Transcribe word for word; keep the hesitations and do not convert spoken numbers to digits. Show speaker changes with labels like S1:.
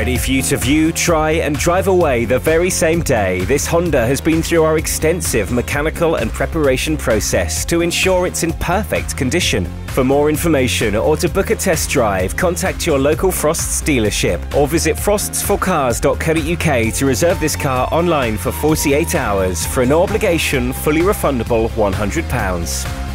S1: Ready for you to view, try and drive away the very same day, this Honda has been through our extensive mechanical and preparation process to ensure it's in perfect condition. For more information or to book a test drive, contact your local Frosts dealership or visit frosts four cars dot co dot U K to reserve this car online for forty-eight hours for a no obligation, fully refundable one hundred pounds.